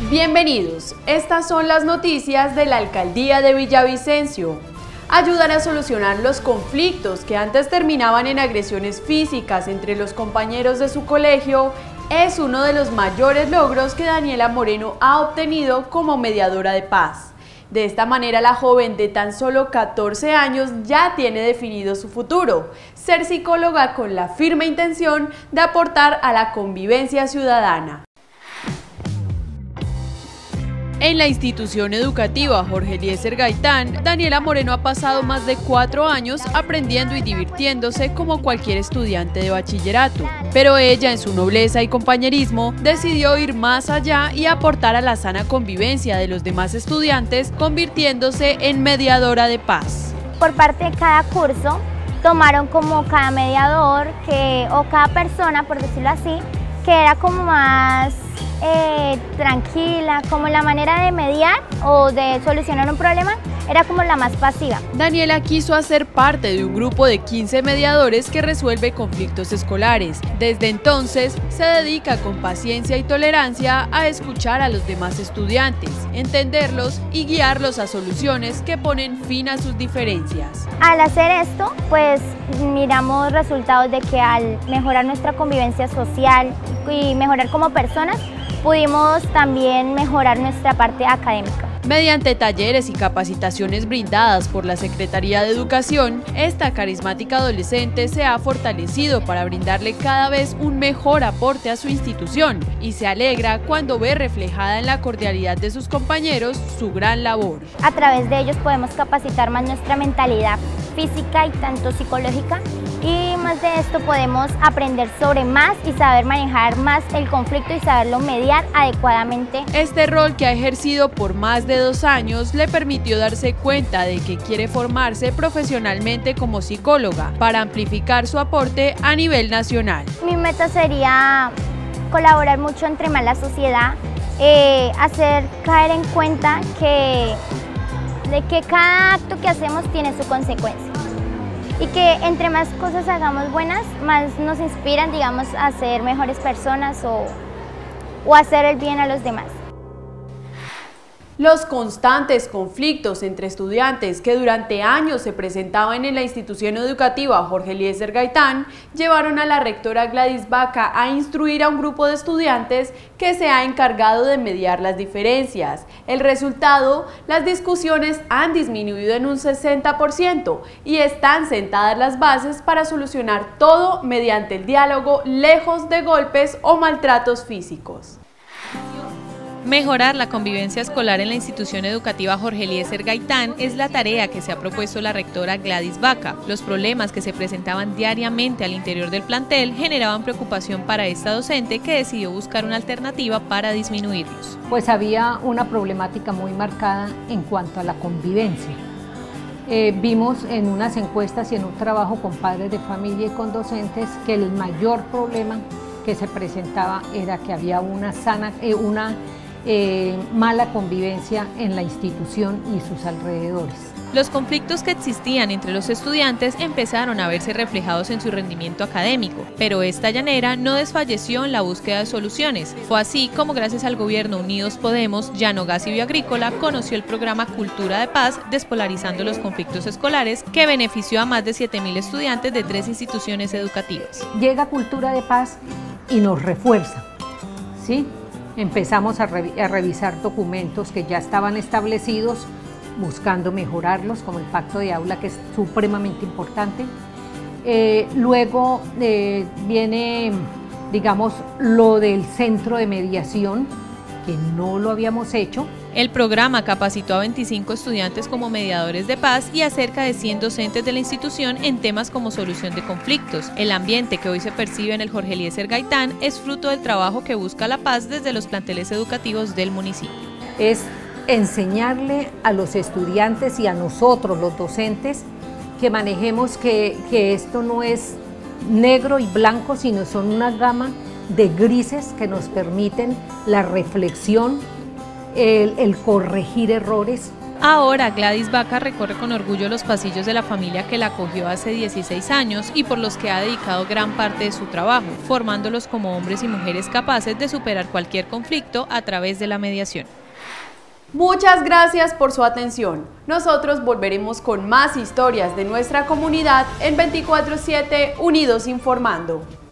Bienvenidos, estas son las noticias de la Alcaldía de Villavicencio. Ayudar a solucionar los conflictos que antes terminaban en agresiones físicas entre los compañeros de su colegio es uno de los mayores logros que Daniela Moreno ha obtenido como mediadora de paz. De esta manera, la joven de tan solo 14 años ya tiene definido su futuro: ser psicóloga con la firme intención de aportar a la convivencia ciudadana. En la institución educativa Jorge Eliezer Gaitán, Daniela Moreno ha pasado más de 4 años aprendiendo y divirtiéndose como cualquier estudiante de bachillerato. Pero ella, en su nobleza y compañerismo, decidió ir más allá y aportar a la sana convivencia de los demás estudiantes, convirtiéndose en mediadora de paz. Por parte de cada curso, tomaron como cada mediador o cada persona, por decirlo así, que era como más tranquila, como la manera de mediar o de solucionar un problema era como la más pasiva. Daniela quiso hacer parte de un grupo de 15 mediadores que resuelve conflictos escolares. Desde entonces se dedica con paciencia y tolerancia a escuchar a los demás estudiantes, entenderlos y guiarlos a soluciones que ponen fin a sus diferencias. Al hacer esto, pues miramos resultados de que al mejorar nuestra convivencia social y mejorar como personas, pudimos también mejorar nuestra parte académica. Mediante talleres y capacitaciones brindadas por la Secretaría de Educación, esta carismática adolescente se ha fortalecido para brindarle cada vez un mejor aporte a su institución y se alegra cuando ve reflejada en la cordialidad de sus compañeros su gran labor. A través de ellos podemos capacitar más nuestra mentalidad física y tanto psicológica, y más de esto podemos aprender sobre más y saber manejar más el conflicto y saberlo mediar adecuadamente. Este rol, que ha ejercido por más de 2 años, le permitió darse cuenta de que quiere formarse profesionalmente como psicóloga para amplificar su aporte a nivel nacional. Mi meta sería colaborar mucho entre más la sociedad, hacer caer en cuenta de que cada acto que hacemos tiene su consecuencia y que entre más cosas hagamos buenas, más nos inspiran, digamos, a ser mejores personas o hacer el bien a los demás. Los constantes conflictos entre estudiantes que durante años se presentaban en la institución educativa Jorge Eliezer Gaitán llevaron a la rectora Gladys Vaca a instruir a un grupo de estudiantes que se ha encargado de mediar las diferencias. El resultado: las discusiones han disminuido en un 60% y están sentadas las bases para solucionar todo mediante el diálogo, lejos de golpes o maltratos físicos. Mejorar la convivencia escolar en la institución educativa Jorge Eliezer Gaitán es la tarea que se ha propuesto la rectora Gladys Vaca. Los problemas que se presentaban diariamente al interior del plantel generaban preocupación para esta docente, que decidió buscar una alternativa para disminuirlos. Pues había una problemática muy marcada en cuanto a la convivencia. Vimos en unas encuestas y en un trabajo con padres de familia y con docentes que el mayor problema que se presentaba era que había una mala convivencia en la institución y sus alrededores. Los conflictos que existían entre los estudiantes empezaron a verse reflejados en su rendimiento académico, pero esta llanera no desfalleció en la búsqueda de soluciones. Fue así como, gracias al gobierno Unidos Podemos, Llano Gas y Bioagrícola, conoció el programa Cultura de Paz, despolarizando los conflictos escolares, que benefició a más de 7.000 estudiantes de 3 instituciones educativas. Llega Cultura de Paz y nos refuerza, ¿sí? Empezamos a revisar documentos que ya estaban establecidos, buscando mejorarlos, como el pacto de aula, que es supremamente importante. Luego viene, digamos, lo del centro de mediación, que no lo habíamos hecho. El programa capacitó a 25 estudiantes como mediadores de paz y a cerca de 100 docentes de la institución en temas como solución de conflictos. El ambiente que hoy se percibe en el Jorge Eliezer Gaitán es fruto del trabajo que busca la paz desde los planteles educativos del municipio. Es enseñarle a los estudiantes y a nosotros, los docentes, que manejemos que esto no es negro y blanco, sino son una gama de grises que nos permiten la reflexión, el corregir errores. Ahora Gladys Vaca recorre con orgullo los pasillos de la familia que la acogió hace 16 años y por los que ha dedicado gran parte de su trabajo, formándolos como hombres y mujeres capaces de superar cualquier conflicto a través de la mediación. Muchas gracias por su atención. Nosotros volveremos con más historias de nuestra comunidad en 24/7 Unidos Informando.